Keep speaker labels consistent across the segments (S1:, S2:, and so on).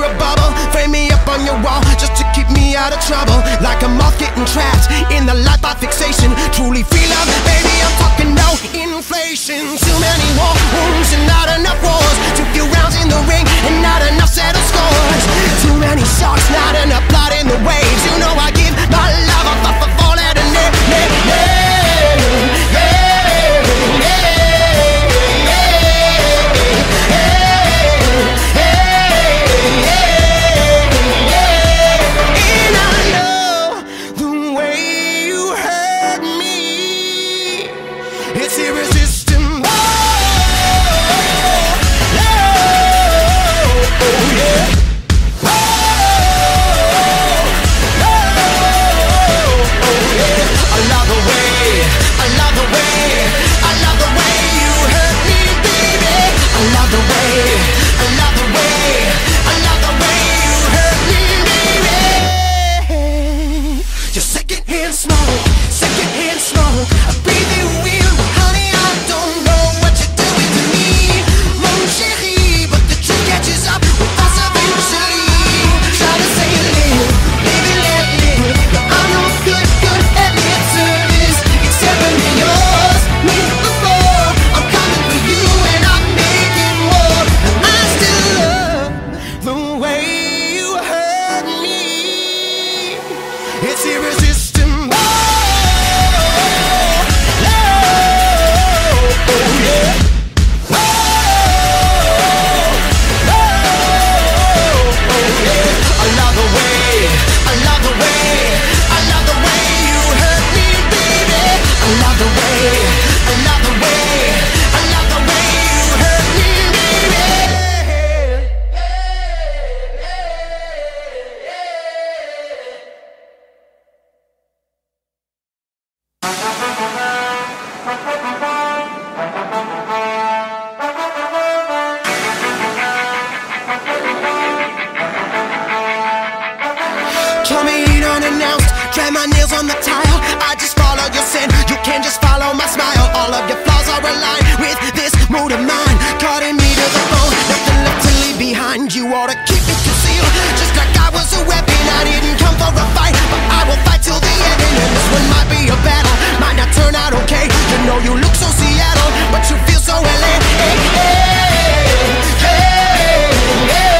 S1: a bubble, frame me up on your wall just to keep me out of trouble. Like a moth getting trapped in the light by fixation. Truly free love, baby, I'm talking no inflation. Too many war wounds and not enough wars. Too few rounds in the ring and not enough settled scores. Too many sharks, not enough blood in the waves. You know I give my love up for fall at a net. It's irresistible. Oh yeah. I love the way, I love the way, I love the way you hurt me, baby. I love the way, I love the way, I love the way you hurt me, baby. Your secondhand smoke, secondhand smoke. I breathe you in, but honey, I don't know what you're doing to me, mon chéri. But the truth catches up with us eventually. Try to say you live, baby, let live. But I'm no good at lip service, except when you're yours. Me before, I'm coming for you and I'm making war. And I still love the way you hurt me. It's irresistible. Come in unannounced, drag my nails on the tile. I just follow your scent, you can just follow my smile. All of your flaws are aligned with this mood of mine. Cutting me to the bone, nothing left to leave behind. You ought to keep it concealed, just like I was a weapon. I didn't come for a fight, but I will fight till the end. And this one might be a battle, might not turn out okay. You know you look so Seattle, but you feel so LA. Hey, hey, hey, hey.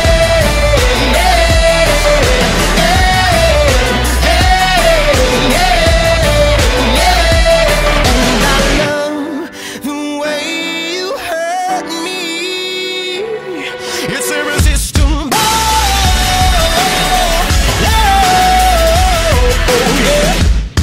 S1: It's irresistible. Oh yeah.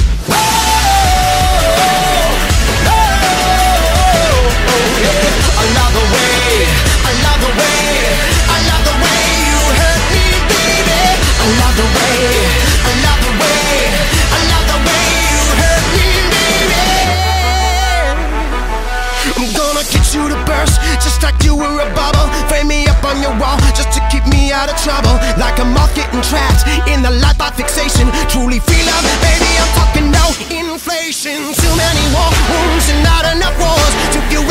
S1: I love the way, I love the way, I love the way you hurt me, baby. I love the way, I love the way, I love the way you hurt me, baby. I'm gonna get you to burst, just like you were a bubble. Frame me up on your wall just to keep me out of trouble. Like a moth getting trapped in the light by fixation. Truly free love, baby, I'm talking no inflation. Too many war wounds and not enough wars. Too few